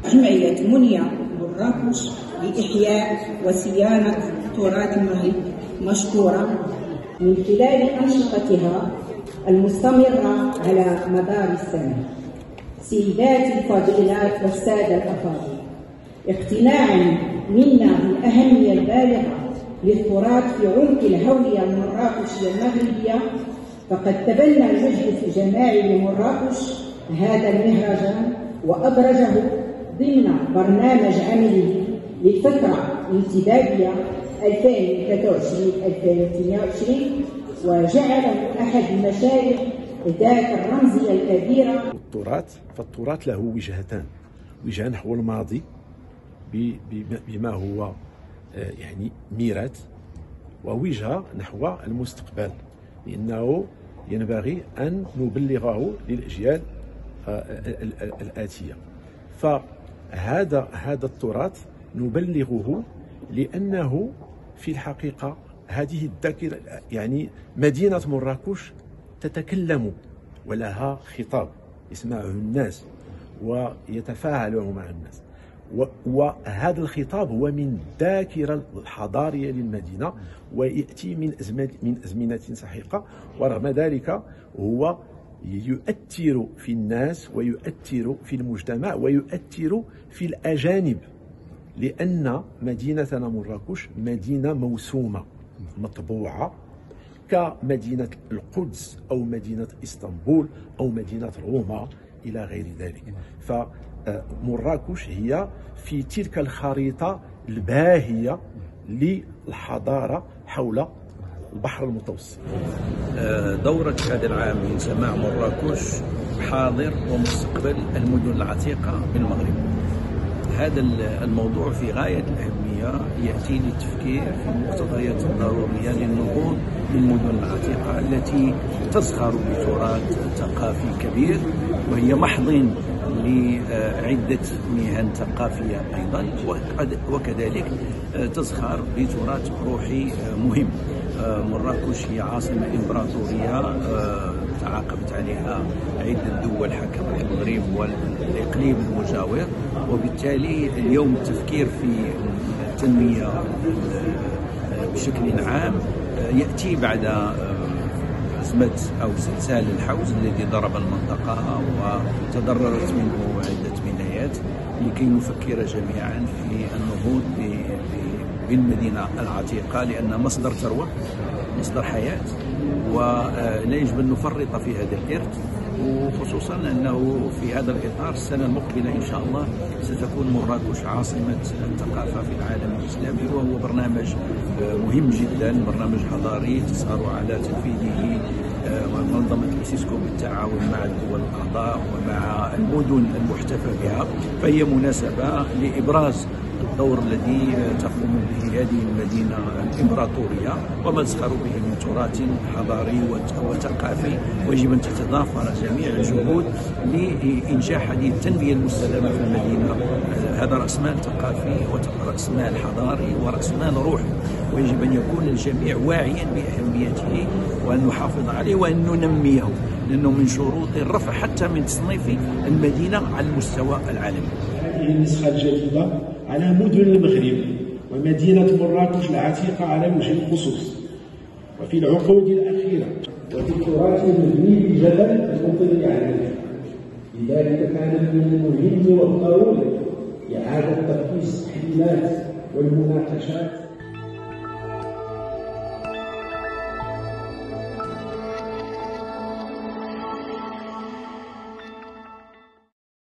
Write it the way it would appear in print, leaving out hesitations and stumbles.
جمعية منيا مراكش لإحياء وصيانة تراث المغرب مشكورة من خلال أنشطتها المستمرة على مدار السنة. سيداتي الفاضلات والسادة الأفاضل، اقتناعا منا بالأهمية البالغة للتراث في عمق الهوية المراكشية المغربية، فقد تبنى المجلس الجماعي لمراكش هذا المهرجان وأدرجه ضمن برنامج عمله للفترة الانتدابية 2023-2022، وجعله أحد المشاريع ذات الرمزية الكبيرة. فالتراث له وجهتان: وجهة نحو الماضي بما هو يعني ميراث، ووجهة نحو المستقبل لأنه ينبغي أن نبلغه للأجيال الآتية. فهذا التراث نبلغه لأنه في الحقيقة هذه الذاكرة، يعني مدينة مراكش تتكلم ولها خطاب يسمعه الناس ويتفاعل مع الناس، وهذا الخطاب هو من الذاكرة الحضارية للمدينة ويأتي من أزمنة سحيقة، ورغم ذلك هو يؤثر في الناس ويؤثر في المجتمع ويؤثر في الأجانب، لأن مدينتنا مراكش مدينة موسومة مطبوعة كمدينة القدس أو مدينة إسطنبول أو مدينة روما إلى غير ذلك. فمراكش هي في تلك الخريطة الباهية للحضارة حول البحر المتوسط. دورة هذا العام من سماع مراكش حاضر ومستقبل المدن العتيقة بالمغرب. هذا الموضوع في غاية الأهمية، يأتي للتفكير في المقتضيات الضرورية للنهوض بالمدن العتيقة التي تزخر بتراث ثقافي كبير، وهي محضن لعدة مهن ثقافية أيضا، وكذلك تزخر بتراث روحي مهم. مراكش هي عاصمة إمبراطورية تعاقبت عليها عدة دول حكمت المغرب والإقليم المجاور، وبالتالي اليوم التفكير في التنمية بشكل عام يأتي بعد أزمة أو زلزال الحوز الذي ضرب المنطقة وتضررت منه عدة ولايات، لكي نفكر جميعا في النهوض بالمدينة العتيقة، لأنها مصدر ثروة، مصدر حياة، ولا يجب أن نفرط في هذا الإرث، وخصوصا أنه في هذا الإطار السنة المقبلة إن شاء الله ستكون مراكش عاصمة الثقافة في العالم الإسلامي، وهو برنامج مهم جدا، برنامج حضاري تسهر على تنفيذه منظمة السيسكو بالتعاون مع الدول الأعضاء ومع المدن المحتفى بها. فهي مناسبة لإبراز الدور الذي تقوم به هذه المدينة الإمبراطورية وما تزخر به من تراث حضاري وثقافي، ويجب أن تتضافر جميع الجهود لإنجاح هذه التنمية المستدامة في المدينة. هذا رأس مال ثقافي ورأس مال حضاري ورأس مال روحي، ويجب أن يكون الجميع واعيا بأهميته وأن نحافظ عليه وأن ننميه، لأنه من شروط الرفع حتى من تصنيف المدينة على المستوى العالمي. هذه النسخة الجديدة على مدن المغرب ومدينة مراكش العتيقة على وجه الخصوص، وفي العقود الأخيرة وفي التراث المبني بالجبل المطل عليه. لذلك كان من المهم والضروري إعادة تركيز التحليلات والمناقشات